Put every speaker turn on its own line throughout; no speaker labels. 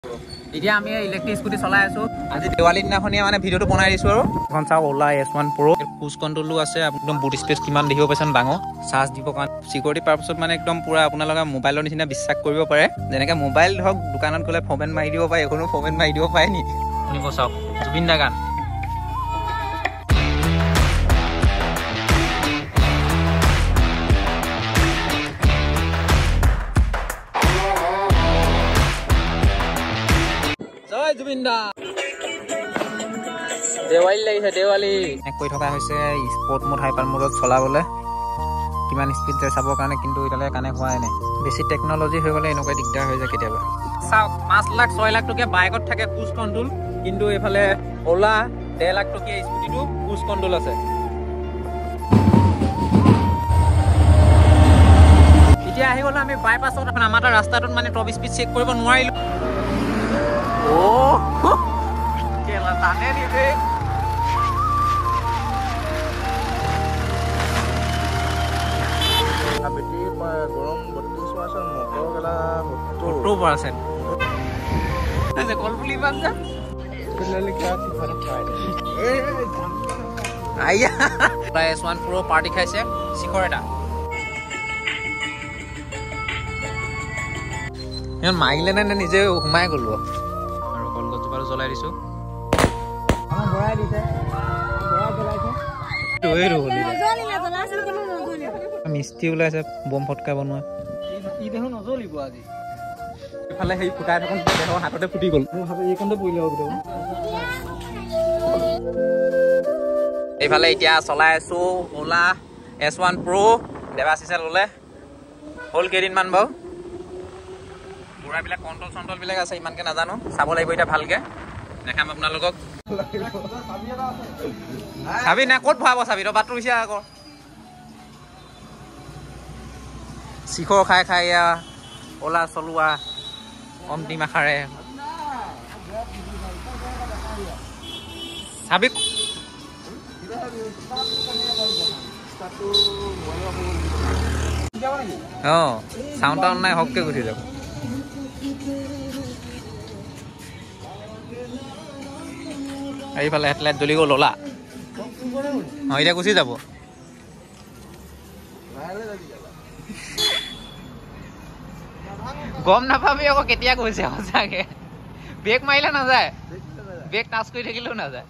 এতিয়া আমি electric scooty চলাই আছো। আজি দেৱালীৰ দিনাখনিয়ে মানে ভিডিঅ'টো বনাই দিছো আৰু এখন চাওক ওলা S1 Pro ক্ৰুজ কণ্ট্ৰলো আছে। একদম বুট স্পেচ কিমান দেখিব পাইছেন ডাঙৰ। চাৰ্জ দিব কাৰণে সিকিউৰিটি পাৰপাছত মানে একদম পুৰা আপোনালোকে মোবাইলৰ নিচিনা বিশ্বাস কৰিব পাৰে। যেনেকে মোবাইল ধৰক দোকানত গ'লে ফৰ্মেট মাৰি দিব পাৰে, এখনো ফৰ্মেট মাৰি দিব পাৰে নি। শুনিব চাওক জুবিন দা গান। জয় জুবিন দা। দেৱালী লাগিছে দেৱালী। কৈ থকা হৈছে স্পৰ্ট মোড হাইপাৰ মোডত চলাবলৈ কিমান স্পীড যায় চাবৰ কাৰণে, কিন্তু এতিয়ালৈকে কানেক্ট হোৱাই নাই। বেছি টেকনলজি হৈ গ'লে এনেকুৱা দিগদাৰ হৈ যায় কেতিয়াবা। চাওক 5 লাখ 6 লাখ টকীয়া বাইকত থাকে ক্ৰুজ কণ্ট্ৰল, কিন্তু এইফালে ওলা 1.5 লাখ টকীয়া স্কুটিটো ক্ৰুজ কণ্ট্ৰল আছে। এতিয়া আহি গ'লো আমি বাইপাছত। আমাৰ ৰাস্তাটোত মানে টপ স্পীড চেক কৰিব নোৱাৰিলো। কেলা টানে দিবে।
গৰম 32% মটৰ গেলা
70%। কলপুলি বাজা S1 Pro পাৰ্টি খাইছে শিখৰ এটা। ইমান মাৰিলে নে নিজে সোমাই গ'লো আৰু কলগছজোপাটো জ্বলাই দিছো। মিস্ত্ৰী ওলাইছে বম ফটকা বনোৱা। নজ্বলিব আজি এইফালে সেই ফুটাই থাকোঁতে দেহৰ হাততে ফুটি গ'ল। এইখনতে পৰিলে এইফালে এতিয়া চলাই আছো ওলা S1 Pro। দেৱাশিছে ল'লে হ'ল কেইদিনমান বাৰু। বুঢ়াবিলাক কণ্ট্ৰল চণ্ট্ৰলবিলাক আছে, ইমানকে নাজানো, চাব লাগিব এতিয়া ভালকে। দেখাম আপোনালোকক। চাবি নাই ক'ত ভৰাব চাবি তই বাটটো বিচাৰ আকৌ। শিখৰ খাই খাই এয়া ওলা চলোৱা অন্তিম আশাৰে চাবি। চাউণ্ড টাউন নাই হককে গুচি যাব। এইফালে হেডলাইট জ্বলি গ'ল ওলা। এতিয়া গুচি যাব। গম নাপাবি আকৌ কেতিয়া গৈছে সঁচাকে। ব্ৰেক মাৰিলে নাযায়, ব্ৰেক টাচ কৰি থাকিলেও নাযায়।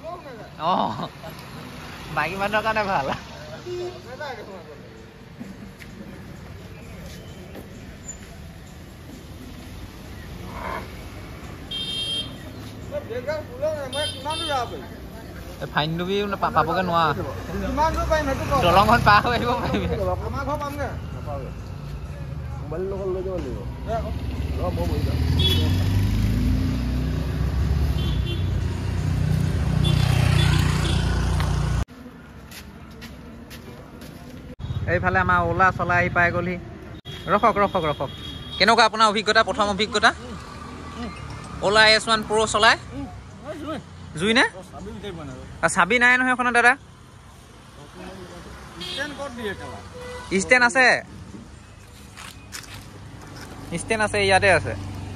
বাকী মানুহৰ কাৰণে ভাল। ফাইন দিবি পাবগে নোৱাৰ। দলংখন পাৰ হৈ আহিব পাৰিবি। এইফালে আমাৰ ওলা চলাই আহি পাই গ'লহি। ৰখক ৰখক ৰখক। কেনেকুৱা আপোনাৰ অভিজ্ঞতা, প্ৰথম অভিজ্ঞতা ওলা S1 Pro চলাই? জুই নে চাবি নাই নহয় এখনত দাদা। ষ্টেণ্ড আছে, ষ্টেণ্ড আছে, ইয়াতে আছে।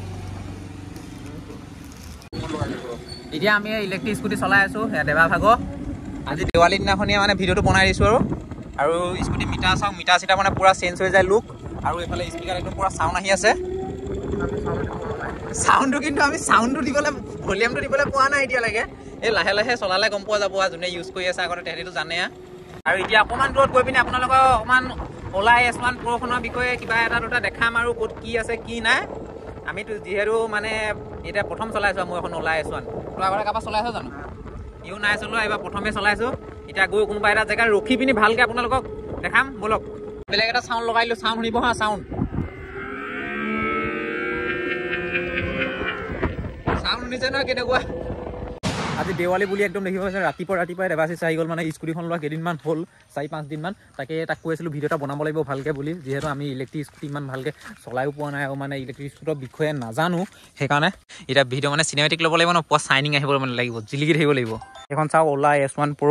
এতিয়া আমি ইলেক্ট্ৰিক স্কুটি চলাই আছো দেৱা ভাগৰ। আজি দেৱালীৰ দিনাখনিয়ে মানে ভিডিঅ'টো বনাই দিছো আৰু স্কুটি মিটাৰ চাওক, মিটাৰ চিটাৰ মানে পুৰা চেঞ্জ হৈ যায় লুক। আৰু এইফালে স্পিকাৰ একদম পুৰা চাউণ্ড আহি আছে। চাউণ্ডটো কিন্তু আমি চাউণ্ডটো দিবলৈ ভলিউমটো দিবলৈ পোৱা নাই এতিয়ালৈকে। এই লাহে লাহে চলালে গম পোৱা যাব। যোনে ইউজ কৰি আছে আগতে তেহেঁতিটো জানে। আৰু এতিয়া অকণমান দূৰত গৈ পিনে আপোনালোকৰ অকণমান ওলা S1 Pro খনৰ বিষয়ে কিবা এটা দুটা দেখাম আৰু ক'ত কি আছে কি নাই। আমিতো যিহেতু মানে এতিয়া প্ৰথম চলাইছো মই এখন ওলা S1। তই আগতে কাৰোবাৰ চলাইছ জানো? ইও নাই চলোৱা, এইবাৰ প্ৰথমে চলাইছো। এতিয়া গৈ কোনোবা এটা জেগাত ৰখি পিনি ভালকে আপোনালোকক দেখাম বলক। বেলেগ এটা চাউণ্ড লগাই দিলো, চাউণ্ড শুনিব হা। চাউণ্ড শুনিছে নহয় কেনেকুৱা। আজি দেৱালী বুলি একদম দেখিব পাইছে। ৰাতিপুৱাই দেৱাশিষ আহি গ'ল। মানে স্কুটিখন লোৱা কেইদিনমান হ'ল, 4-5 দিনমান। তাকে তাক কৈ আছিলোঁ ভিডিঅ' এটা বনাব লাগিব ভালকৈ বুলি, যিহেতু আমি ইলেক্ট্ৰিক স্কুটি ইমান ভালকৈ চলাইও পোৱা নাই আৰু মানে ইলেক্ট্ৰিক স্কুটিৰ বিষয়ে নাজানো। সেইকাৰণে এতিয়া ভিডিঅ' মানে চিনেমেটিক ল'ব লাগিব ন, পুৱা চাইনিং আহিব লাগিব, জিলিকি থাকিব লাগিব। এখন চাওক ওলা S1 Pro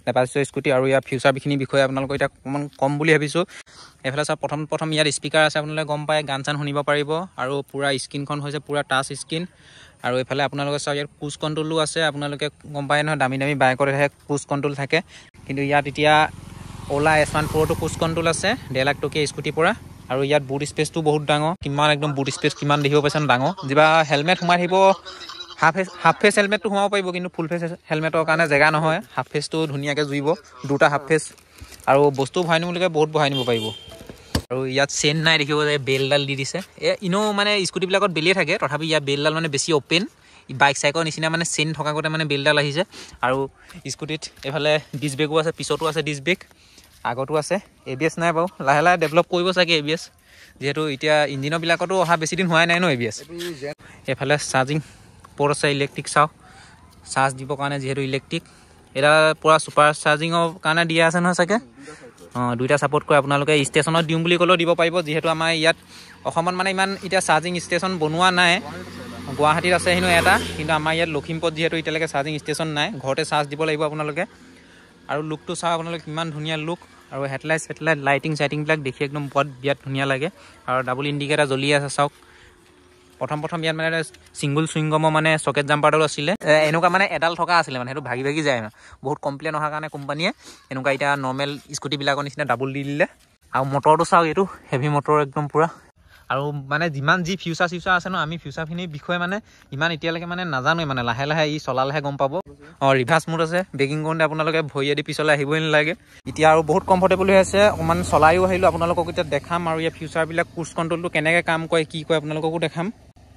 লেপাচিছৰ স্কুটি আৰু ইয়াৰ ফিউচাৰখিনিৰ বিষয়ে আপোনালোকক এতিয়া অকণমান কম বুলি ভাবিছোঁ। এইফালে চাওক প্ৰথম ইয়াত স্পীকাৰ আছে, আপোনালোকে গম পায় গান চান শুনিব পাৰিব আৰু পূৰা স্ক্ৰীণখন হৈছে পূৰা টাচ স্ক্ৰীণ। আৰু এইফালে আপোনালোকে চাওক ইয়াত ক্ৰুজ কণ্ট্ৰলো আছে, আপোনালোকে গম পায় নহয় দামী বাইকতহে ক্ৰুজ কণ্ট্ৰল থাকে, কিন্তু ইয়াত এতিয়া অ'লা S1 Proটো ক্ৰুজ কণ্ট্ৰল আছে 1.5 লাখ টকীয়া স্কুটিৰ পৰা। আৰু ইয়াত বুট স্পেচটো বহুত ডাঙৰ, কিমান একদম বুট স্পেচ কিমান দেখিব পাইছেন ডাঙৰ। যিবা হেলমেট সোমাই থাকিব, হাফ ফেচ হেলমেটটো সোমাব পাৰিব, কিন্তু ফুল ফেচ হেলমেটৰ কাৰণে জেগা নহয়। হাফ ফেচটো ধুনীয়াকৈ জুৰিব, 2টা হাফ ফেচ আৰু বস্তু ভৰাই নিবলৈকে বহুত ভৰাই নিব পাৰিব। আৰু ইয়াত চেইন নাই দেখিব যে বেলডাল দি দিছে, এনেও মানে স্কুটিবিলাকত বেলিয়ে থাকে, তথাপি ইয়াত বেলডাল মানে বেছি অ'পেন, বাইক চাইকৰ নিচিনা মানে চেইন থকাগতে মানে বেলডাল আহিছে। আৰু স্কুটিত এইফালে ডিছ ব্ৰেকো আছে, পিছতো আছে ডিছ ব্ৰেক, আগতো আছে। ABS নাই বাৰু, লাহে লাহে ডেভেলপ কৰিব চাগে ABS, যিহেতু এতিয়া ইঞ্জিনৰবিলাকতো অহা বেছি দিন হোৱাই নাই ন ABS। এইফালে চাৰ্জিং পৰ্ট আছে ইলেক্ট্ৰিক, চাওক চাৰ্জ দিবৰ কাৰণে, যিহেতু ইলেক্ট্ৰিক এটা পূৰা ছুপাৰ চাৰ্জিঙৰ কাৰণে দিয়া আছে নহয় চাগে। 2টা ছাপোৰ্ট কৰে, আপোনালোকে ষ্টেচনত দিওঁ বুলি ক'লেও দিব পাৰিব, যিহেতু আমাৰ ইয়াত অসমত মানে ইমান এতিয়া চাৰ্জিং ষ্টেচন বনোৱা নাই। গুৱাহাটীত আছে হেনো এটা, কিন্তু আমাৰ ইয়াত লখিমপুৰত যিহেতু এতিয়ালৈকে চাৰ্জিং ষ্টেচন নাই, ঘৰতে চাৰ্জ দিব লাগিব আপোনালোকে। আৰু লুকটো চাওক আপোনালোকে কিমান ধুনীয়া লুক, আৰু হেডলাইট চাইটিংবিলাক দেখি একদম বিৰাট ধুনীয়া লাগে। আৰু ডাবল ইণ্ডিকেটাৰ জ্বলি আছে চাওক। প্ৰথম ইয়াত মানে ছিংগুল চুইংগমৰ মানে চকেট জাম্পাৰডালো আছিলে, এনেকুৱা মানে এডাল থকা আছিলে, মানে সেইটো ভাগি যায়। বহুত কমপ্লেইন অহাৰ কাৰণে কোম্পানীয়ে এনেকুৱা এতিয়া নৰ্মেল স্কুটিবিলাকৰ নিচিনা ডাবল দি দিলে। আৰু মটৰটো চাওক, এইটো হেভি মটৰ একদম পূৰা। আৰু মানে যিমান যি ফিউচাৰ আছে ন, আমি ফিউচাৰখিনিৰ বিষয়ে মানে ইমান এতিয়ালৈকে মানে নাজানোৱে, মানে লাহে লাহে ই চলালেহে গম পাব। ৰিভাৰ্ছ মোড আছে, ব্ৰেকিং কৰোঁতে আপোনালোকে ভৰিয়েদি পিছলৈ আহিবই নালাগে। এতিয়া আৰু বহুত কমফৰ্টেবল হৈ আছে, অকণমান চলায়ো আহিলোঁ, আপোনালোকক এতিয়া দেখাম। আৰু ইয়াৰ ফিউচাৰবিলাক ক্ৰুজ কণ্ট্ৰলটো কেনেকৈ কাম কৰে কি কৰে আপোনালোককো দেখাম।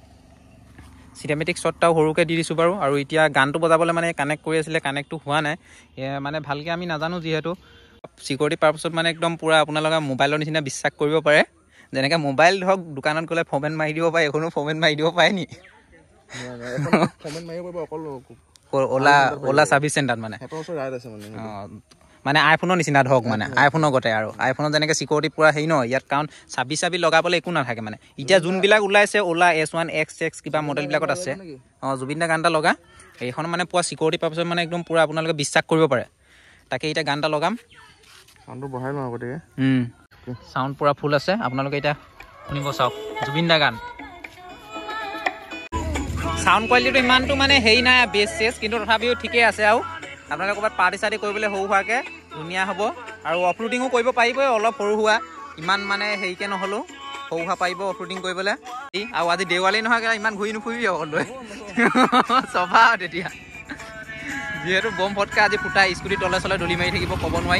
চিনেমেটিক শ্বটটাও সৰুকৈ দি দিছোঁ বাৰু। আৰু এতিয়া গানটো বজাবলৈ মানে কানেক্ট কৰি আছিলে, কানেক্টটো হোৱা নাই, মানে ভালকৈ আমি নাজানো, যিহেতু ছিকিউৰিটি পাৰ্পছত মানে একদম পূৰা আপোনালোকে মোবাইলৰ নিচিনা বিশ্বাস কৰিব পাৰে। যেনেকৈ মোবাইল ধৰক দোকানত গ'লে ফৰ্মেট মাৰি দিব পাৰে, এখনো ফৰ্মেট মাৰি দিব পাৰে নি? অ'লা ছাৰ্ভিচ চেণ্টাৰত মানে আইফোনৰ নিচিনা ধৰক, মানে আইফোনৰ গতে। আৰু আইফোনত যেনেকৈ ছিকিউৰিটি পূৰা হেৰি ন, ইয়াত কাৰণ চাবি লগাবলৈ একো নাথাকে মানে। এতিয়া যোনবিলাক ওলাইছে অ'লা S1 XX কিবা মডেলবিলাকত আছে, জুবিন দা গান এটা লগা, এইখন মানে পূৰা ছিকিউৰিটি পাৰ্পছত মানে একদম পূৰা আপোনালোকে বিশ্বাস কৰিব পাৰে। তাকে এতিয়া গান এটা লগাম,
চাউণ্ডটো বঢ়াই লওঁ আগতীয়াকৈ।
চাউণ্ড পূৰা ফুল আছে, আপোনালোকে এতিয়া শুনিব চাওক জুবিন দা গান। চাউণ্ড কোৱালিটিটো ইমানটো মানে হেৰি নাই বেছ চেছ, কিন্তু তথাপিও ঠিকেই আছে। আৰু আপোনালোকে ক'ৰবাত পাৰ্টি চাৰ্টি কৰিবলৈ সৰু সুৰাকৈ ধুনীয়া হ'ব। আৰু অফৰোডিঙো কৰিব পাৰিবই, অলপ সৰু সুৰা, ইমান মানে হেৰিকৈ নহ'লেও সৰু সুৰা পাৰিব অফৰোডিং কৰিবলৈ। আৰু আজি দেৱালী নহয়, ইমান ঘূৰি নুফুৰিবি অকল লৈ চফা তেতিয়া, যিহেতু বম ফটকা আজি ফুটাই স্কুটি তলে চলে দলি মাৰি থাকিব, ক'ব নোৱাৰি।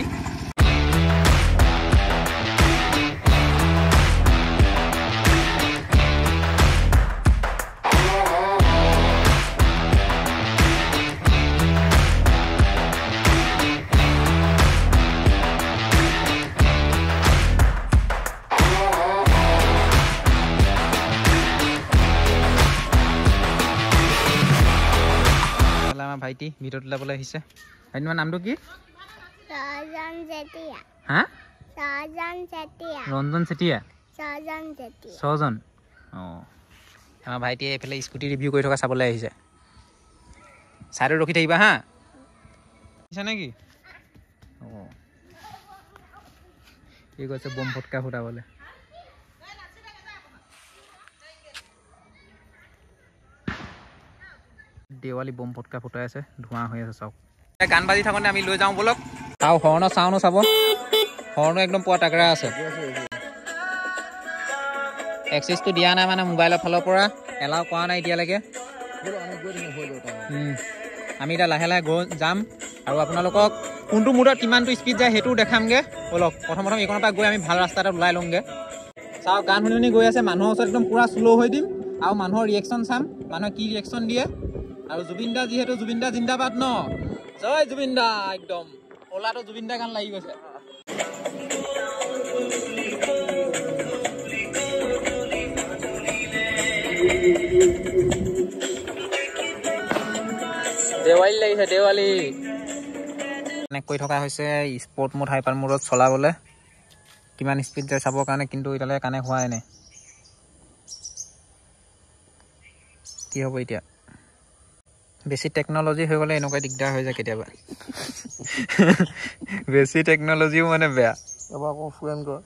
ভাইটি ভিডিঅ'ত ওলাবলৈ আহিছে। ভাইটি তোমাৰ নামটো কি? ৰঞ্জন চেতিয়া। ছজন। আমাৰ ভাইটিয়ে এইফালে স্কুটি ৰিভিউ কৰি থকা চাবলৈ আহিছে। চাইডত ৰখি থাকিবা হা, বুজিছা নেকি? কি কৈছে বম ফটকা ফুটাবলৈ। দেৱালী বম ফটকা ফুটাই আছে, ধোঁৱা হৈ আছে চাওক। গান বাজি থাকোঁতে আমি লৈ যাওঁ বলক। আৰু হৰ্ণৰ চাউণ্ডো চাব, হৰ্ণো একদম পুৰা তাগৰা আছে। এক্সেছটো দিয়া নাই মানে মোবাইলৰ ফালৰ পৰা, এলাউ কৰা নাই এতিয়ালৈকে। আমি এতিয়া লাহে লাহে গৈ যাম, আৰু আপোনালোকক কোনটো মুডত কিমানটো স্পীড যায় সেইটোও দেখামগৈ বলক। প্ৰথম এইখনৰ পৰা গৈ আমি ভাল ৰাস্তা এটাত ওলাই লওঁগৈ। চাওক গান শুনি শুনি গৈ আছে, মানুহৰ ওচৰত একদম পূৰা শ্ল' হৈ দিম, আৰু মানুহৰ ৰিয়েকশ্যন চাম, মানুহে কি ৰিয়েকশ্যন দিয়ে। আৰু জুবিন দা, যিহেতু জুবিন দা জিন্দাবাদ ন, জয় জুবিন দা। একদম অ'লাটো জুবিন দা গান লাগি গৈছে। দেৱালী লাগিছে, দেৱালী। কানেক্ট কৰি থকা হৈছে স্পৰ্ট মোড, হাইপাৰ মোডত চলাবলৈ। কিমান স্পীড যায় চাবৰ কাৰণে, কিন্তু এতিয়ালৈকে কানেক্ট হোৱাই নাই। কি হ'ব এতিয়া? বেছি টেকন'লজি হৈ গ'লে এনেকুৱা দিগদাৰ হৈ যায় কেতিয়াবা বেছি টেকন'লজিও মানে বেয়া
এবাৰ আকৌ ফ্ৰেণ্ড কৰ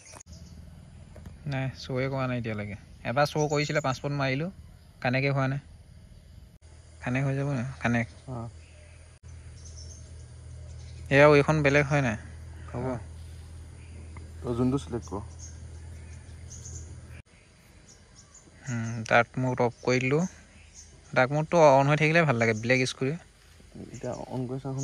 নাই শ্ব'য়ে কৰা নাই এতিয়ালৈকে এবাৰ শ্ব' কৰিছিলে 5 পইণ্ট মাৰিলোঁ কানেক্টে হোৱা নাই কানেক্ট হৈ যাব নাই কানেক্ট এয়াও এইখন বেলেগ হয় নাই
হ'ব তই যোনটো চিলেক্ট কৰ
ডাৰ্ক মোড অফ কৰি দিলোঁ ডাৰ্ক মোডটো অন হৈ থাকিলে ভাল লাগে ব্লেক স্ক্ৰীন
এতিয়া অন কৰি চাচোন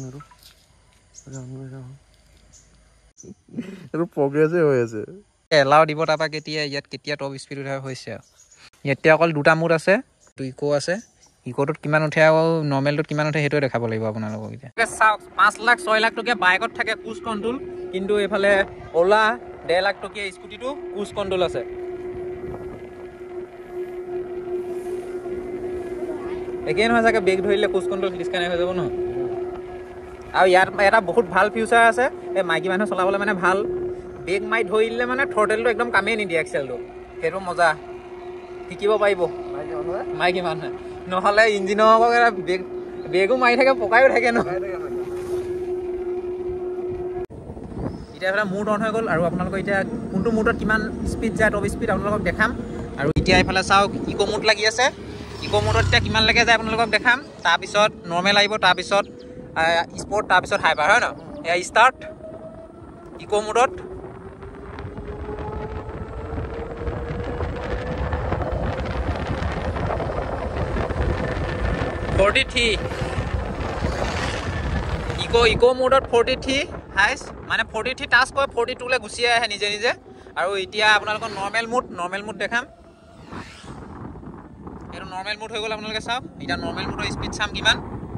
এইটো প্ৰগ্ৰেছে হৈ আছে
এলাও দিব তাৰপৰা কেতিয়া টপ স্পীড উঠা হৈছে আৰু এতিয়া অকল 2টা মোড আছে ইকো আছে ইকোটোত কিমান উঠে আৰু নৰ্মেলটোত কিমান উঠে সেইটোৱে দেখাব লাগিব আপোনালোকক এতিয়া চাওক 5 লাখ 6 লাখ টকীয়া বাইকত থাকে ক্ৰুজ কণ্ট্ৰল কিন্তু এইফালে অ'লা 1.5 লাখ টকীয়া স্কুটিটো ক্ৰুজ কণ্ট্ৰল আছে একেই নহয় চাগে ব্ৰেক ধৰিলে ক্ৰুজ কণ্ট্ৰল ডিছকানেক্ট হৈ যাব নহয় আৰু ইয়াত এটা বহুত ভাল ফিউচাৰ আছে এই মাইকী মানুহ চলাবলৈ মানে ভাল ব্ৰেক মাৰি ধৰি দিলে মানে থ্ৰটেলটো একদম কামেই নিদিয়ে এক্সেলটো সেইটো মজা শিকিব পাৰিব মাইকী মানুহে নহ'লে ইঞ্জিনৰ ব্ৰেকো মাৰি থাকে পকায়ো থাকে ন এতিয়া এইফালে মুড অন হৈ গ'ল আৰু আপোনালোকৰ এতিয়া কোনটো মুডত কিমান স্পীড যায় টপ স্পীড আপোনালোকক দেখাম আৰু এতিয়া এইফালে চাওক ইক' মুড লাগি আছে ইক' মুডত এতিয়া কিমানলৈকে যায় আপোনালোকক দেখাম তাৰপিছত নৰ্মেল আহিব তাৰপিছত স্পৰ্ট তাৰপিছত হাইপাৰ হয় ন এয়া ষ্টাৰ্ট ইক' মুডত ইক' মোডত 43 হাইষ্ট মানে 43 টাচ কৰে 42 লে গুচি আহে নিজে নিজে আৰু এতিয়া আপোনালোকৰ নৰ্মেল মুড দেখাম এইটো নৰ্মেল মুড হৈ গ'ল আপোনালোকে চাওক এতিয়া নৰ্মেল মুডৰ স্পীড চাম কিমান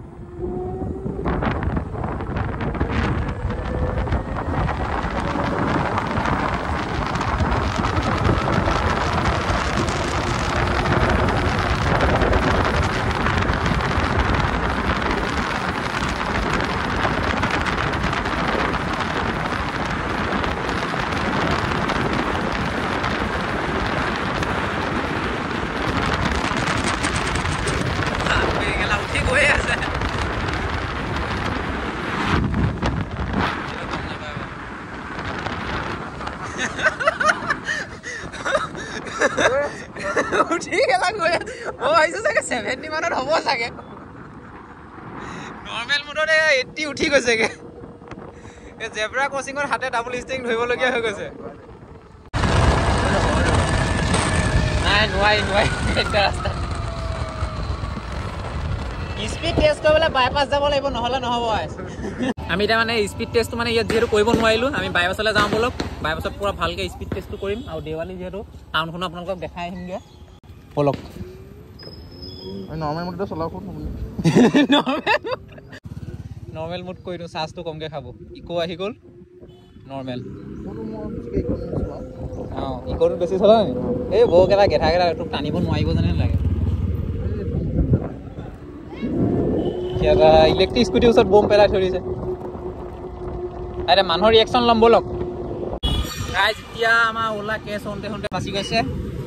ঠিক আছে গৈ মই ভাবিছোঁ চাগে 70 মানত হ'ব চাগে নৰ্মেল মুডত 80 উঠি গৈছেগে এই জেব্ৰা ক্ৰচিঙৰ হাতে ডাবল ষ্টিং ধৰিবলগীয়া হৈ গৈছে নাই নোৱাৰি স্পীড টেষ্ট কৰিবলৈ বাইপাছ যাব লাগিব নহ'লে নহ'ব আমি এতিয়া মানে স্পীড টেষ্টটো মানে ইয়াত যিহেতু কৰিব নোৱাৰিলোঁ আমি বাইপাছলৈ যাওঁ বলক বাইপাছত পূৰা ভালকৈ স্পীড টেষ্টটো কৰিম আৰু দেৱালী যিহেতু টাউনখনো আপোনালোকক দেখাই আহিমগৈ বলক
নৰ্মেল মুডতে চলাওক
নৰ্মেল মুড কৰি দিওঁ চাৰ্জটো কমকৈ খাব ইক' আহি গ'ল নৰ্মেল অঁ ইক'টো বেছি চলা নি এই বৌকেইটা গেধা তোক টানিব নোৱাৰিব যেনে লাগে এটা ইলেক্ট্ৰিক স্কুটিৰ ওচৰত বম পেলাই থৈ দিছে এতিয়া মানুহৰ ৰিয়েকশ্যন ল'ম বলক গাইজ এতিয়া আমাৰ ওলা কেছ হওঁতে বাচি গৈছে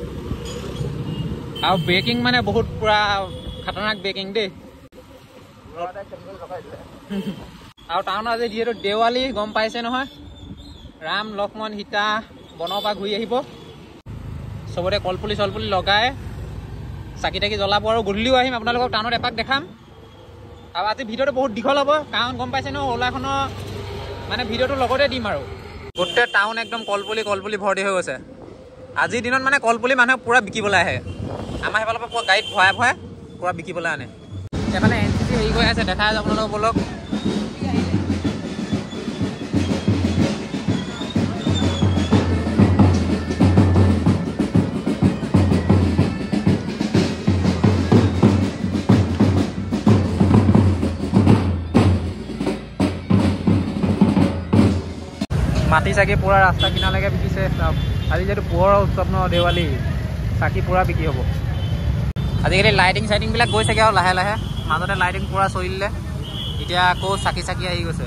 আৰু ব্ৰেকিং মানে বহুত পুৰা খাতৰনাক ব্ৰেকিং দেই আৰু টাউনত আজি যিহেতু দেৱালী গম পাইছে নহয় ৰাম লক্ষ্মণ সীতা বনৰ পৰা ঘূৰি আহিব চবতে কলপুলি চলপুলি লগাই চাকি তাকি জ্বলাব আৰু গধূলিও আহিম আপোনালোকক টাউনত এপাক দেখাম আৰু আজি ভিডিঅ'টো বহুত দীঘল হ'ব কাৰণ গম পাইছে ন ওলাখনৰ মানে ভিডিঅ'টো লগতে দিম আৰু গোটেই টাউন একদম কলপুলি ভৰ্তি হৈ গৈছে আজিৰ দিনত মানে কলপুলি মানুহে পূৰা বিকিবলৈ আহে আমাৰ সেইফালৰ পৰা গাড়ীত ভৰাই পূৰা বিকিবলৈ আনে সেইফালে NCC হেৰি গৈ আছে দেখাই আছে আপোনালোকক বলক মাটি চাকি পূৰা ৰাস্তা কিনালৈকে বিকিছে আজি যিহেতু পোহৰৰ উৎসৱ ন দেৱালী চাকি পূৰা বিক্ৰী হ'ব আজিকালি লাইটিং চাইটিংবিলাক গৈ চাগে আৰু লাহে লাহে মাজতে লাইটিং পূৰা চলিলে এতিয়া আকৌ চাকি আহি গৈছে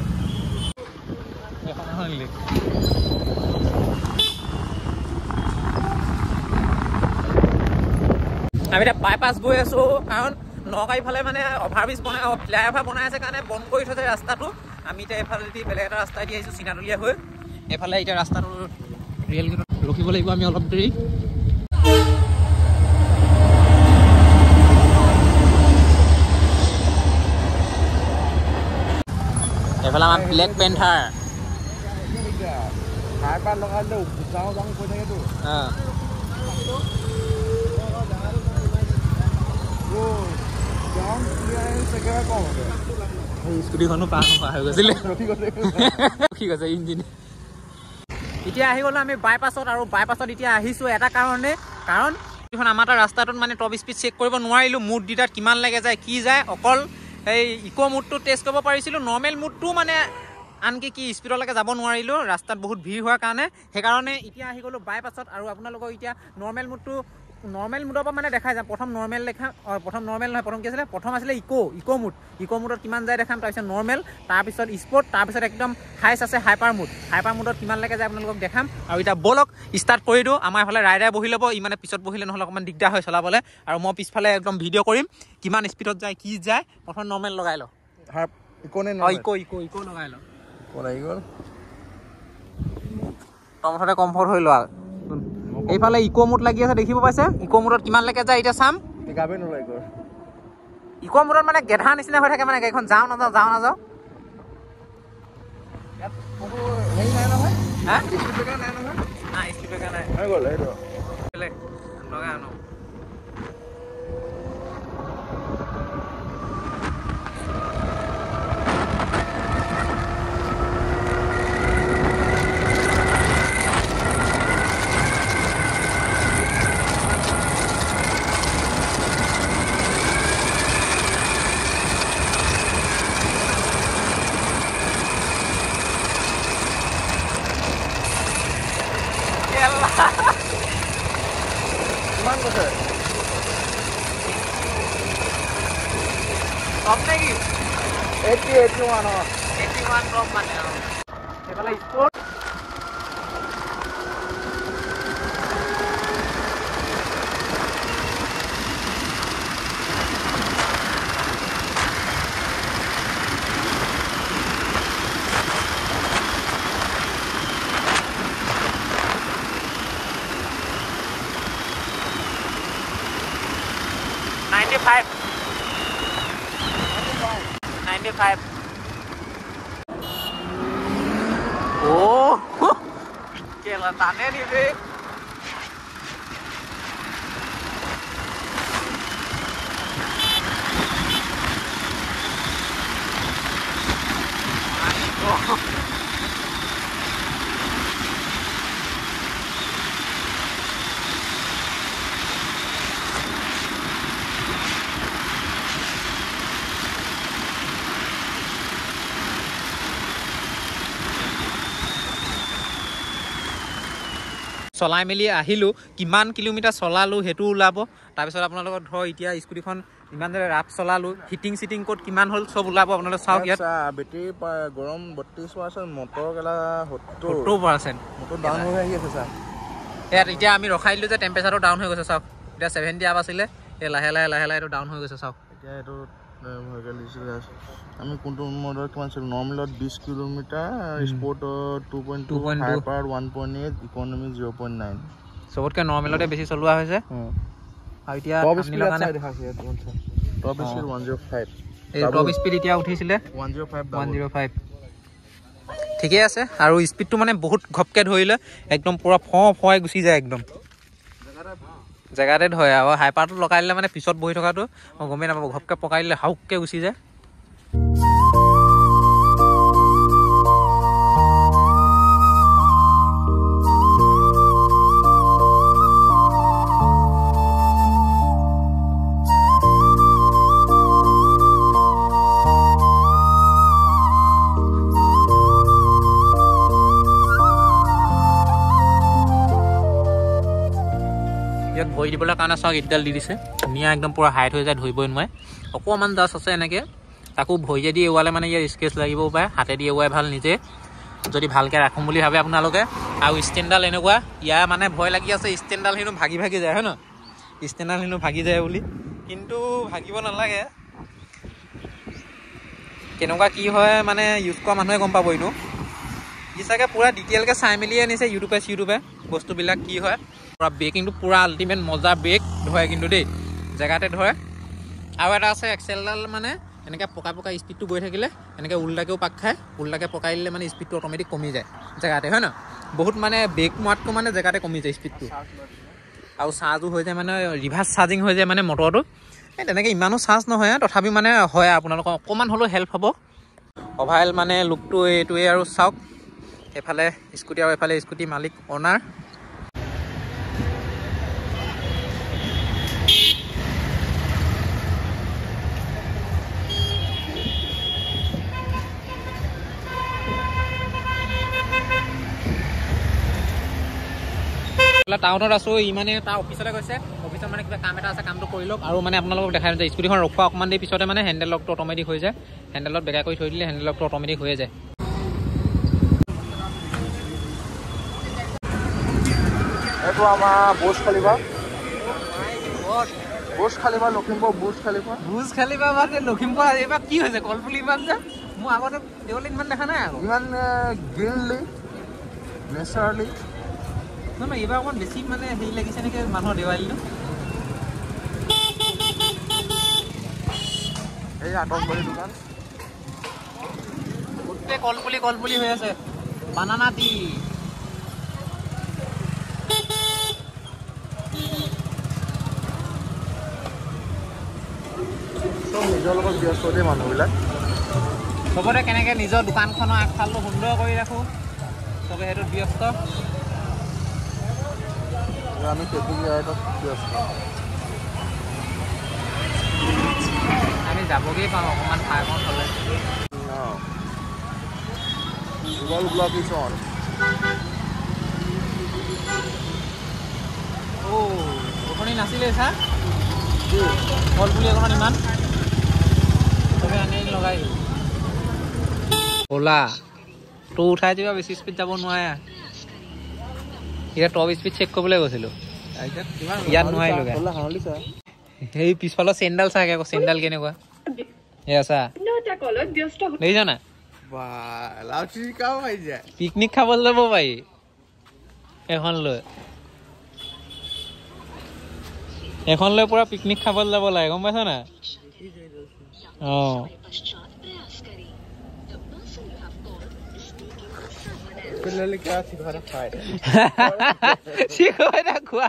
আমি এতিয়া বাইপাছ গৈ আছোঁ কাৰণ নগাঁও ইফালে মানে অভাৰব্ৰিজ বনাই ফ্লাইঅভাৰ বনাই আছে কাৰণে বন্ধ কৰি থৈছে ৰাস্তাটো আমি এতিয়া এইফালেদি বেলেগ এটা ৰাস্তা দি আহিছোঁ চিনাতলীয়া হৈ এইফালে এতিয়া ৰাস্তাটো ৰেল গেটত ৰখিব লাগিব আমি অলপ দেৰি এইফালে আমাৰ ব্লেক পেন্থাৰ
হাইপাৰ লগালে যাওঁ কৈ থাকেতো
স্কুটিখনো পাৰ হৈ গৈছিলে ৰখি গৈছে ইঞ্জিন এতিয়া আহি গ'লো আমি বাইপাছত আৰু বাইপাছত এতিয়া আহিছোঁ এটা কাৰণ আমাৰ তাৰ ৰাস্তাটোত মানে টপ স্পীড চেক কৰিব নোৱাৰিলোঁ মুড দুটাত কিমান লাগে যায় কি যায় অকল এই ইক' মুডটো টেষ্ট কৰিব পাৰিছিলোঁ নৰ্মেল মুডটো মানে আনকি কি স্পীডলৈকে যাব নোৱাৰিলোঁ ৰাস্তাত বহুত ভিৰ হোৱাৰ কাৰণে সেইকাৰণে এতিয়া আহি গ'লোঁ বাইপাছত আৰু আপোনালোকক এতিয়া নৰ্মেল মুডৰ পৰা মানে দেখাই যাম প্ৰথম নৰ্মেল নহয় প্ৰথম কি আছিলে প্ৰথম আছিলে ইক' মুডত কিমান যায় দেখাম তাৰপিছত নৰ্মেল তাৰপিছত স্পৰ্ট তাৰপিছত একদম হাইষ্ট আছে হাইপাৰ মুডত কিমানলৈকে যায় আপোনালোকক দেখাম আৰু এতিয়া ব'লক ষ্টাৰ্ট কৰি দিওঁ আমাৰ এইফালে ৰাইডাৰ বহি ল'ব ইমানে পিছত বহিলে নহ'লে অকণমান দিগদাৰ হয় চলাবলৈ আৰু মই পিছফালে একদম ভিডিঅ' কৰিম কিমান স্পীডত যায় কি যায় প্ৰথম নৰ্মেল লগাই লওঁ ইক' লগাই লওঁ প্ৰথমতে কমফৰ্ট হৈ লোৱা এইফালে ইক' মুড লাগি আছে দেখিব পাইছে ইক' মুডত কিমানলৈকে যায় এতিয়া চাম ইক' মুডত মানে গেধা নিচিনা হৈ থাকে মানে গাড়ীখন যাওঁ নাযাওঁ টানে নিবি চলাই মেলি আহিলোঁ কিমান কিলোমিটাৰ চলালোঁ সেইটো ওলাব তাৰপিছত আপোনালোকৰ ধৰ এতিয়া স্কুটিখন ইমান দৰে ৰাফ চলালোঁ হিটিং ক'ত কিমান হ'ল চব ওলাব আপোনালোকে চাওক ইয়াত
বেটেৰী গৰম 32% মটৰ গেলা
70%
মটৰ ডাউন হৈ আহি আছে ছাৰ
ইয়াত এতিয়া আমি ৰখাই দিলোঁ যে টেম্পাৰেচাৰটো ডাউন হৈ গৈছে চাওক এতিয়া 70 আপ আছিলে এই লাহে এইটো ডাউন হৈ গৈছে চাওক
এতিয়া এইটো হৈ গ'ল আমি কোনটো মডেল কিমান ছিল নৰ্মেলত 20 কিলোমিটাৰ স্পৰ্ট 2.2 হাইপাৰ 1.8 ইকনমি 0.9
সবতকৈ নৰ্মেলতে বেছি চলোৱা হৈছে আৰু এতিয়া
টপ স্পীড দেখাইছে টপ স্পীড 105
এই টপ স্পীড এতিয়া উঠিছিলে 105 ঠিকে আছে আৰু স্পীডটো মানে বহুত ঘপকে ধৰিলে একদম পুৰা ফয় গুচি যায় একদম জেগাতে ধৰে আৰু হাইপাৰটো লগাই দিলে মানে পিছত বহি থকাটো মই গমেই নাপাব ঘপকে পকাই দিলে হাউককে গুচি যায় ভৰি দিবলৈ কাৰণে চাওক ইটডাল দি দিছে ধুনীয়া একদম পুৰা হাইট হৈ যায় ধৰিবই নোৱাৰে অকণমান জাষ্ট আছে এনেকৈ তাকো ভৰিয়ে দি এৱালে মানে ইয়াৰ স্কেচ লাগিব পাৰে হাতে দি এৱাই ভাল নিজে যদি ভালকৈ ৰাখোঁ বুলি ভাবে আপোনালোকে আৰু ষ্টেণ্ডডাল এনেকুৱা ইয়াৰ মানে ভয় লাগি আছে ষ্টেণ্ডডাল হেনো ভাগি যায় হয় ন ষ্টেণ্ডডাল হেনো ভাগি যায় বুলি কিন্তু ভাগিব নালাগে কেনেকুৱা কি হয় মানে ইউজ কৰা মানুহে গম পাব এইটো ই চাগে পুৰা ডিটেইলকৈ চাই মেলি আনিছে ইউটিউবে বস্তুবিলাক কি হয় পুৰা ব্ৰেকিংটো পুৰা আল্টিমেট মজা ব্ৰেক ধৰে কিন্তু দেই জেগাতে ধৰে আৰু এটা আছে এক্সেলডাল মানে এনেকৈ পকাই স্পীডটো গৈ থাকিলে এনেকৈ উল্টাকেও পাক খায় উল্টাকৈ পকাই দিলে মানে স্পীডটো অট'মেটিক কমি যায় জেগাতে হয় ন বহুত মানে ব্ৰেক মৰাতকৈ মানে জেগাতে কমি যায় স্পীডটো আৰু চাৰ্জো হৈ যায় মানে ৰিভাৰ্ছ চাৰ্জিং হৈ যায় মানে মটৰটো এই তেনেকৈ ইমানো চাৰ্জ নহয় তথাপি মানে হয় আপোনালোকৰ অকণমান হ'লেও হেল্প হ'ব অভাইল মানে লুকটো এইটোৱে আৰু চাওক এফালে স্কুটি আৰু এফালে স্কুটি মালিক অনাৰ টাউনত আছোঁ ই মানে তাৰ অফিচলৈ গৈছে অফিচত মানে কিবা কাম এটা আছে কামটো কৰি লওক আৰু মানে আপোনালোকক দেখাই যায় স্কুটিখন ৰখোৱা অকণমান দেৰি পিছতে মানে হেণ্ডেল লকটো অট'মেটিক হৈ যায় হেণ্ডেলত বেকা কৰি থৈ দিলে হেণ্ডেল লকটো অট'মেটিক হৈ যায়
এইটো আমাৰ বুৰ্জ খালিফা লখিমপুৰ বুৰ্জ খালিফা মানে
লখিমপুৰ এইবাৰ কি হৈছে কলপুলি ইমান যে মোৰ আগতে দেৱালী ইমান দেখা নাই আৰু
ইমান গ্ৰীণলি নেচাৰেলি
নহয় এইবাৰ অকণমান বেছি মানে হেৰি লাগিছে নেকি মানুহৰ দেৱালীটো
এই আতংবাদী দোকান
গোটেই কলপুলি হৈ আছে বানানা টি
চব নিজৰ লগত ব্যস্ত দেই মানুহবিলাক
চবতে কেনেকৈ নিজৰ দোকানখনৰ আগফালটো সুন্দৰ কৰি ৰাখোঁ চবে সেইটো ব্যস্ত
আমি ট্ৰেফিক লাইটত ব্যস্ত
আমি যাবগৈ পাওঁ অকণমান ঠাইখন হ'লে
Google block is on.
ওখনি নাছিলে ছাৰ কল পুলি অকণমান ইমান চবে আনি লগাই ওলা তো উঠাই দিবা বেছি স্পীড যাব নোৱাৰে এতিয়া টপ স্পীড চেক কৰিবলৈ গৈছিলোঁ ইয়াত নোৱাৰিলোগৈ সেই পিছফালৰ চেণ্ডাল চাগে আকৌ চেণ্ডাল কেনেকুৱা এয়া চা দেখিছ না পিকনিক খাবলৈ যাব পাৰি এখন লৈ পুৰা পিকনিক খাবলৈ যাব লাগে গম পাইছ না অঁ খোৱা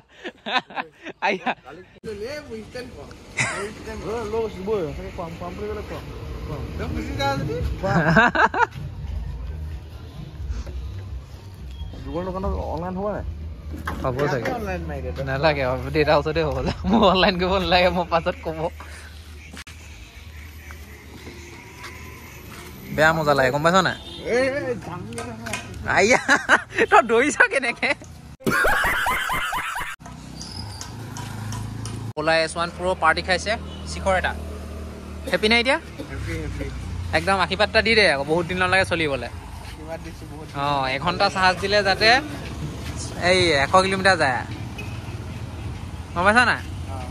অনলাইন হ'ব নাই
হ'ব চাগে নালাগে দেউতাৰ ওচৰতে হ'ব মোৰ অনলাইন কৰিব নালাগে মই পাছত ক'ব বেয়া মজা লাগে গম পাইছ নাই আইয়া তই দৌৰিছ কেনেকে ওলাই S1 Pro পাৰ্টি খাইছে শিখৰ এটা হেপি নাই এতিয়া একদম আশীৰ্বাদ এটা দি দে আকৌ বহুত দিন নালাগে চলিবলৈ অঁ এঘণ্টা চাৰ্জ দিলে যাতে এই 100 কিলোমিটাৰ যায় গম পাইছ নাই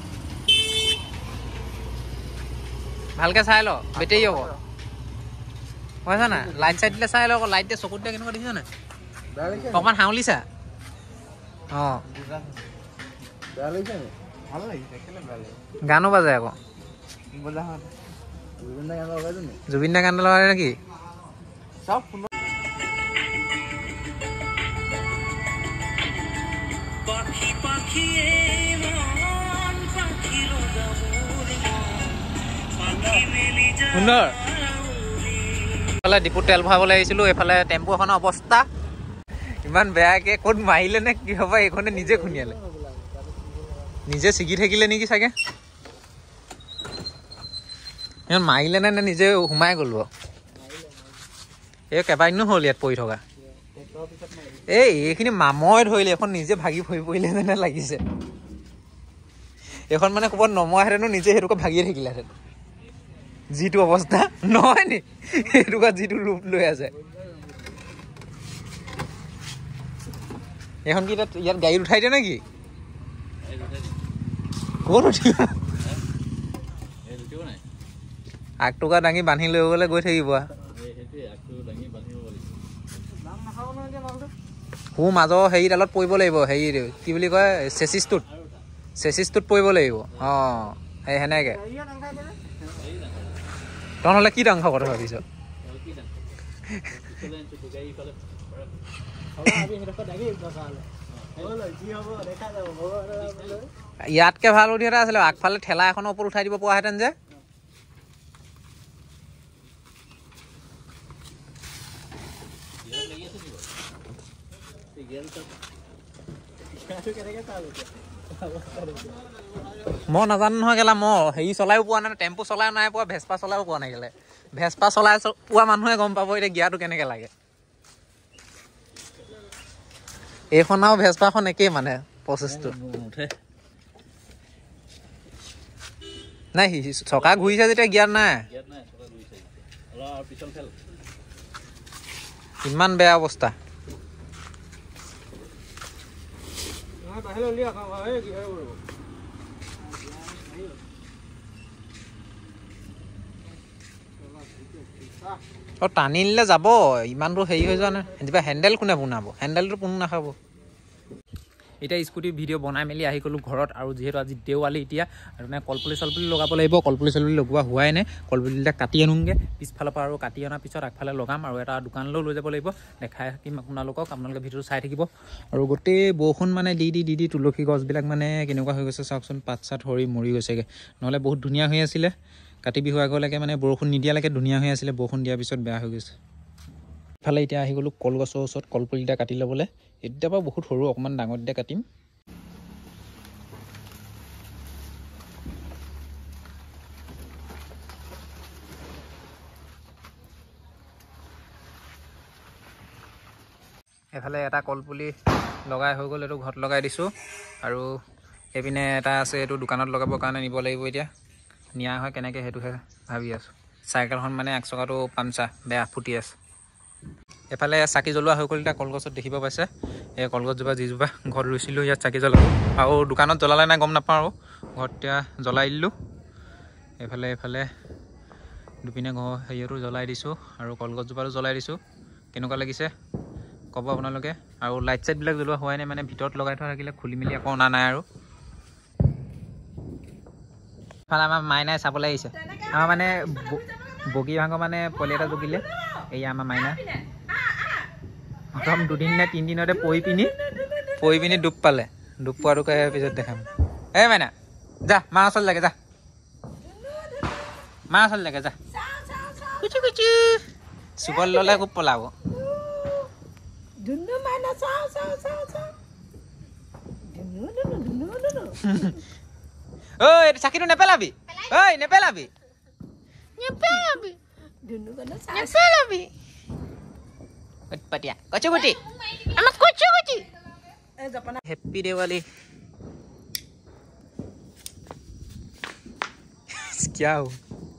ভালকৈ চাই ল বেটেৰী হ'ব পাইছা না লাইট চাইট দিলে চাই ল আকৌ লাইট দিয়ে চকুত দিয়ে কেনেকুৱা দেখিছ নাই অকণমান হাউলিছা অঁ গানো বাজে আকৌ জুবিন দা গান লগালে নেকি সুন্দৰ এইফালে ডিপুত তেল ভৰাবলৈ আহিছিলোঁ এইফালে টেম্পু এখনৰ অৱস্থা ইমান বেয়াকৈ ক'ত মাৰিলে নে কি হ'ব এইখনে নিজে খুন্দিয়ালে নিজে ছিগি থাকিলে নেকি চাগে ইমান মাৰিলে নে নিজে সোমাই গ'ল এই কেইবাদিনো হ'ল ইয়াত পৰি থকা এইখিনি মামৰে ধৰিলে এখন নিজে ভাগি পৰিলে যেনে লাগিছে এইখন মানে ক'ৰবাত নমৰাহেঁতেনো নিজে সেইটোকে ভাগিয়ে থাকিলেহেঁতেন যিটো অৱস্থা নহয় নি সেইটোকা যিটো ৰূপ লৈ আছে এখন কি ইয়াত গাড়ীত উঠাই দিয়ে নেকি ক'ত উঠিব আগটোকা দাঙি বান্ধি লৈ গ'লে গৈ থাকিব সু মাজৰ হেৰিডালত পৰিব লাগিব হেৰি কি বুলি কয় চেচিছটোত পৰিব লাগিব অঁ সেই সেনেকৈ তহঁলে কি ধ্বংস কথা ভাবিছ ইয়াতকে ভাল উঠি এটা আছিলে আগফালে ঠেলা এখনৰ ওপৰত উঠাই দিব পোৱাহেঁতেন যে মই নাজানো নহয় কেলা মই হেৰি চলাইও পোৱা নাই টেম্পু চলাইও নাই পোৱা ভেস্পা চলাইও পোৱা নাই কেলে ভেস্পা চলাই পোৱা মানুহে গম পাব এতিয়া গিয়াৰটো কেনেকৈ লাগে এইখন আৰু ভেস্পাখন একেই মানে প্ৰচেছটো নাই চকা ঘূৰিছে যেতিয়া গিয়াৰ নাই ইমান বেয়া অৱস্থা টানি নিলে যাব ইমান দূৰ হেৰি হৈ যোৱা নাই কিবা হেণ্ডেল কোনে বনাব হেণ্ডেলটো কোনো নাখাব এতিয়া স্কুটি ভিডিঅ' বনাই মেলি আহি গ'লোঁ ঘৰত আৰু যিহেতু আজি দেওৱালি এতিয়া আৰু মানে কলপুলি চলপুলি লগাব লাগিব কলপুলি চলপুলি লগোৱা হোৱাই নাই কলপুলিবিলাক কাটি আনোগৈ পিছফালৰ পৰা আৰু কাটি অনাৰ পিছত আগফালে লগাম আৰু এটা দোকানলৈও লৈ যাব লাগিব দেখাই থাকিম আপোনালোকক আপোনালোকে ভিডিঅ'টো চাই থাকিব আৰু গোটেই বৰষুণ মানে দি তুলসী গছবিলাক মানে কেনেকুৱা হৈ গৈছে চাওকচোন পাত চাত সৰি মৰি গৈছেগৈ নহ'লে বহুত ধুনীয়া হৈ আছিলে কাতি বিহু আগলৈকে মানে বৰষুণ নিদিয়ালৈকে ধুনীয়া হৈ আছিলে বৰষুণ দিয়াৰ পিছত বেয়া হৈ গৈছে ইফালে এতিয়া আহি গ'লোঁ কলগছৰ ওচৰত কলপুলিটা কাটি ল'বলৈ এতিয়া বাৰু বহুত সৰু অকণমান ডাঙৰ এতিয়া কাটিম এফালে এটা কলপুলি লগাই হৈ গ'ল এইটো ঘৰত লগাই দিছোঁ আৰু এইপিনে এটা আছে এইটো দোকানত লগাবৰ কাৰণে নিব লাগিব এতিয়া নিয়া হয় কেনেকৈ সেইটোহে ভাবি আছোঁ চাইকেলখন মানে এক চকাটো পামচা বেয়া ফুটি আছে এফালে চাকি জ্বলোৱা হৈ গ'ল এতিয়া কলগছত দেখিব পাইছে এই কলগছজোপা যিজোপা ঘৰত ৰুইছিলোঁ ইয়াত চাকি জ্বলাব আৰু দোকানত জ্বলালে নাই গম নাপাওঁ আৰু ঘৰত এতিয়া জ্বলাই দিলোঁ এইফালে দুপিনে ঘৰ হেৰিয়তো জ্বলাই দিছোঁ আৰু কলগছজোপাটো জ্বলাই দিছোঁ কেনেকুৱা লাগিছে ক'ব আপোনালোকে আৰু লাইট চাইটবিলাক জ্বলোৱা হোৱাই নাই মানে ভিতৰত লগাই থোৱা থাকিলে খুলি মেলি আকৌ অনা নাই আৰু ইফালে আমাৰ মাইনাই চাবলৈ আহিছে আমাৰ মানে বগী ভাঙৰ মানে পোৱালি এটা জগিলে এই আমাৰ মাইনা প্ৰথম 2 দিন নে 3 দিনতে পৰি পিনি ডুব পালে ডুব পোৱাটোকে পিছত দেখাম এই মাইনা যা মা ওচৰত লাগে যা মা ওচৰত লাগে যা চুপল ল'লে খুব পলাব ঐ চাকিটো নেপেলাবি ঐ নেপেলাবি Patia, kocuguti. Ama kocuguti. Happy Diwali. क्या हो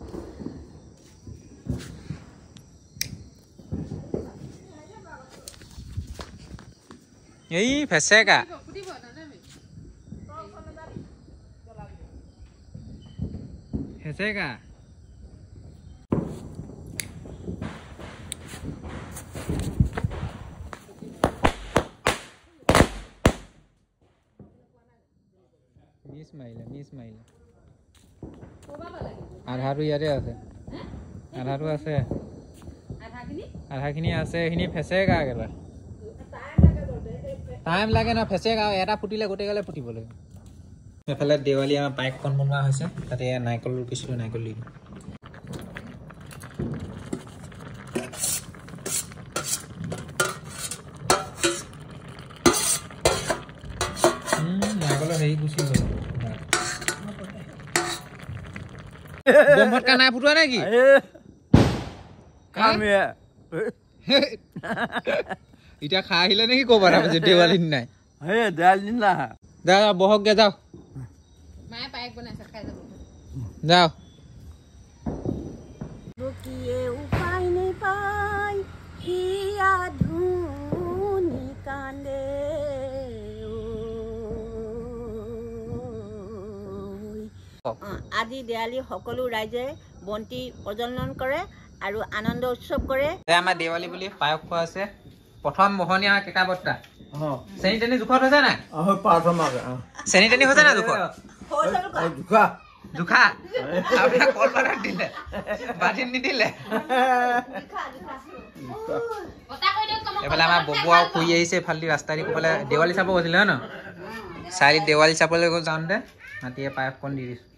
यही फंसेगा फंसेगा মিছ মাইলে আধাটো ইয়াতে আছে আধাটো আছে আধাখিনি আছে এইখিনি ফেঁচেগা একেবাৰে টাইম লাগে ন ফেঁচেগা এটা ফুটিলে গোটেইগালে ফুটিব লাগে এফালে দেৱালী আমাৰ পাইকখন বনোৱা হৈছে তাতে নাৰিকল ৰুকিছিলোঁ নাৰিকল দি নাৰিকলৰ হেৰি গুচি গ'ল বমত কানাই ফুটোৱা নেকি এতিয়া খাই আহিলে নেকি ক'বা দেৱালী নাই যা বহকগে যাও যাও উপায় নেই পাই হিয়া ধুনি কান্দে
আজি দেৱালী সকলো ৰাইজে বন্তি প্ৰজ্বলন কৰে আৰু আনন্দ উৎসৱ কৰে।
আমাৰ দেৱালী বুলি পায়স খোৱা আছে প্ৰথম মোহনীয়া কেকা বৰ্তা চেনি তেনি জোখত হৈছে নাই চেনি তেনি হৈছে নাই জোখত জোখা আপোনাৰ কল বাগান দিলে বাটিত নিদিলে এইফালে আমাৰ ববুৱাও শুই আহিছে এইফালে ৰাস্তা দি ক'বলৈ দেৱালী চাব গৈছিলে হয় ন চাৰিআলিত দেৱালী চাবলৈ গৈ যাওঁতে মাটিয়ে পায়সকণ দি দিছোঁ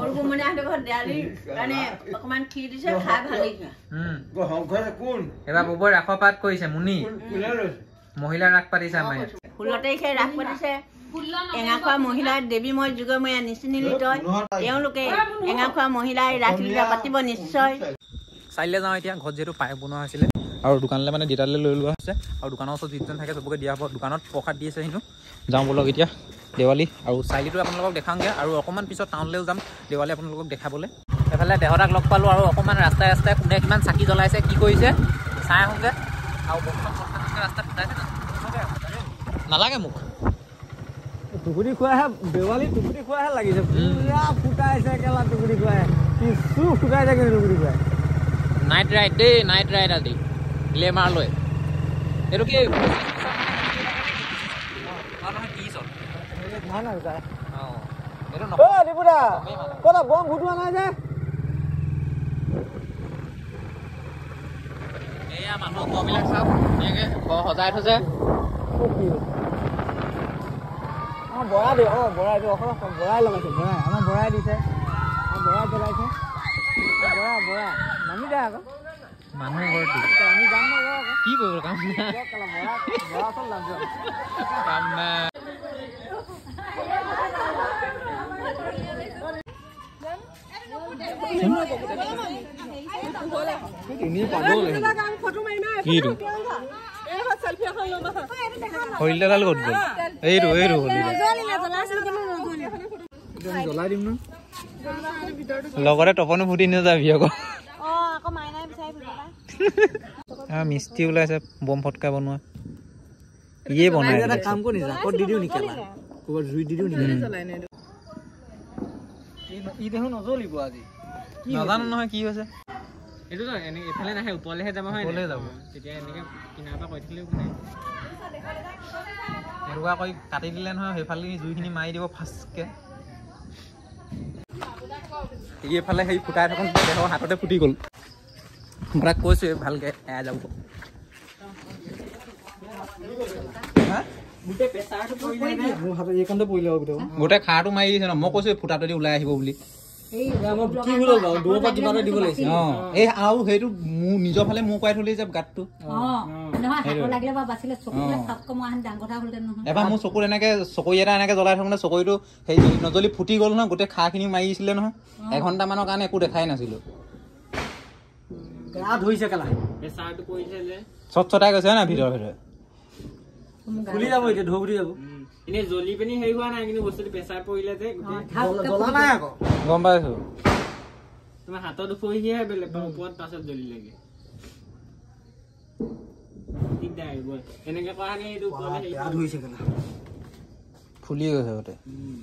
এবাৰ ববুৱে ৰাসৰ পাত কৰিছে মুনি মহিলা ৰাস পাতিছে আমাৰ ইয়াত
16 তাৰিখে ৰাস পাতিছে এঙাখোৱা মহিলা দেৱীময় যুগময়া নিশ্চিনিত তেওঁলোকে এঙাখোৱা মহিলাই ৰাসলীলা পাতিব নিশ্চয়
চাৰিলে যাওঁ এতিয়া ঘৰত যিহেতু পায়স বনোৱা হৈছিলে আৰু দোকানলৈ মানে দেউতালৈ লৈ লোৱা হৈছে আৰু দোকানৰ ওচৰত যিজন থাকে চবকে দিয়া হ'ব দোকানত প্ৰসাদ দি আছে সিনো যাওঁ বলক এতিয়া দেৱালী আৰু চাৰিলিটো আপোনালোকক দেখাওঁগৈ আৰু অকণমান পিছত টাউনলৈও যাম দেৱালী আপোনালোকক দেখাবলৈ এইফালে দেহতাক লগ পালোঁ আৰু অকণমান ৰাস্তাই ৰাস্তাই কোনে কিমান চাকি জ্বলাইছে কি কৰিছে চাই আহোঁগৈ আৰু বৰ্তমান ৰাস্তাত ফুটাইছে নালাগে মোক
টুকুৰি খোৱাহে দেৱালী টুকুৰি খোৱাহে লাগিছে পুৰা ফুটাইছে কেলা টুকুৰি খোৱাহে কিছু ফুটাইছে কিন্তু টুকুৰি খোৱাই
নাইট ৰাইড দেই নাইট ৰাইড আজি গ্লেমাৰ লৈ এইটো কি
বম ফুটোৱা নাই যে
এয়া মানুহ ঘৰবিলাক চাওক ধুনীয়াকৈ ঘৰ সজাই থৈছে
বৰাই দিওঁ বৰাই দিওঁ বৰাই লগাইছে বৰাই আমাৰ বৰাই দিছে বৰাই জ্বলাইছে বৰা নামি যায় আকৌ
মানুহ ঘৰটো
আমি যাম ন
কি কৰিব কাম কাম নাই হলিডাল ক'ত গ'ল এইটো
জ্বলাই দিম ন
লগতে তপনো ফুটি নাযাবি আকৌ মিস্ত্ৰী ওলাইছে বম ফটকা বনোৱা ইয়ে বনাই
কাম কৰি নিজা ক'ত দি দিওঁ নেকি ক'ৰবাত জুই দি দিওঁ নেকি ই দেখোন নজ্বলিব আজি
নাজানো নহয় কি হৈছে
এইটোতো এনেকৈ এইফালে নাহে ওপৰলৈহে যাব হয়
ওপৰলৈ যাব
তেতিয়া এনেকৈ কিনাৰ পৰা কৈ থাকিলেও নাই
এনেকুৱা কৰি কাটি দিলে নহয় সেইফালে জুইখিনি মাৰি দিব ফাৰ্ষ্টকৈ এইফালে সেই ফুটাই থাকোঁতে দেহৰ হাততে ফুটি গ'ল মই তাক কৈছোঁ ভালকৈ এয়া যাব গোটেই খাৰটো মাৰি দিছে ন মই কৈছোঁ ফুটাটো দি ওলাই আহিব বুলি এই আৰু সেইটো মোৰ নিজৰ ফালে মোৰ কৰাই থলি যে গাঁতটো এবাৰ মোৰ চকুত এনেকে চকৰি এটা এনেকে জ্বলাই থাকোঁতে চকৰিটো সেই নজ্বলি ফুটি গ'ল নহয় গোটেই খাৰখিনি মাৰি দিছিলে নহয় এঘণ্টামানৰ কাৰণে একো দেখাই নাছিলোঁ চটচটাই গৈছে হয় নাই ভিতৰে
খুলি যাব এতিয়া ধুবুৰী যাব
এনে জ্বলি পিনি হেৰি হোৱা নাই কিন্তু বস্তুটো প্ৰেছাৰ পৰিলে যে
গম পাইছো
তোমাৰ হাতত ফুৰিহে বেলেগ ওপৰত পাছত জ্বলি লাগে এনেকে কৰা নে এইটো
ফুলি গৈছে গোটেই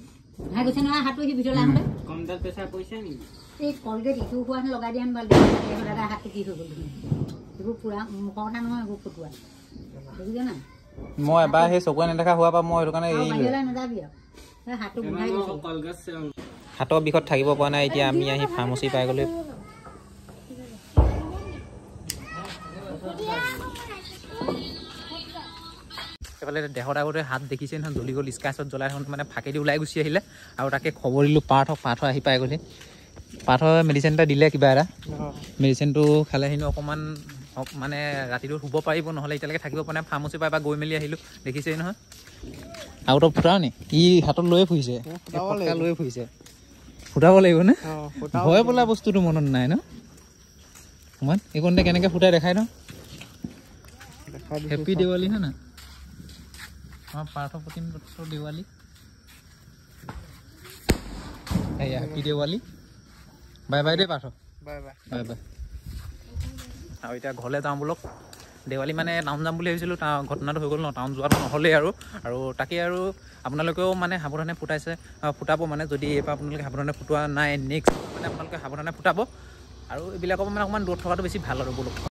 কম দাল প্ৰেছাৰ পৰিছে নেকি
এই কলগেট ইটো হোৱা লগাই দিয়া হাতটো কি হৈ গ'ল এইবোৰ পুৰা মুখৰ কথা নহয় এইবোৰ ফুটোৱা বুজিছে নাই
মই এবাৰ সেই চকুৱে নেদেখা হোৱাৰ পৰা মই সেইটো কাৰণে হাতৰ বিষত থাকিব পৰা নাই এতিয়া আমি আহি ফাৰ্মাচী পাই গ'লো এইফালে দেহত আগতে হাত দেখিছে নহয় জ্বলি গ'ল স্কাইছত জ্বলাই থাকোঁতে মানে ফাঁকেদি ওলাই গুচি আহিলে আৰু তাকে খবৰ দিলোঁ পাৰ্থ আহি পাই গ'লি পাৰ্থৰ মেডিচিন এটা দিলে কিবা এটা মেডিচিনটো খালে সিনো অকণমান মানে ৰাতিটো শুব পাৰিব নহ'লে এতিয়ালৈকে থাকিব পৰা নাই ফাৰ্মাচী পৰা এবাৰ গৈ মেলি আহিলোঁ দেখিছেই নহয় আৰু তই ফুটাও নি ই হাতত লৈয়ে ফুৰিছে লৈ ফুৰিছে ফুটাব লাগিব নে ভয় বোলা বস্তুটো মনত নাই ন অকণমান এইকণতে কেনেকৈ ফুটাই দেখাই ন হেপী দেৱালী হয় না আমাৰ পাৰ্থ প্ৰতিম দত্তৰ দেৱালী এয়া হেপী দেৱালী বাই বাই দেই পাৰ্থ বাই বাই আৰু এতিয়া ঘৰলৈ যাওঁ বোলক দেৱালী মানে টাউন যাম বুলি ভাবিছিলোঁ, ঘটনাটো হৈ গ'ল ন, টাউন যোৱাটো নহ'লেই আৰু তাকে আৰু আপোনালোকেও মানে সাৱধানে ফুটাব মানে, যদি এইবাৰ আপোনালোকে সাৱধানে ফুটোৱা নাই নেক্সট মানে আপোনালোকে সাৱধানে ফুটাব আৰু এইবিলাকৰ মানে অকণমান দূৰত থকাটো বেছি ভাল আৰু বোলো।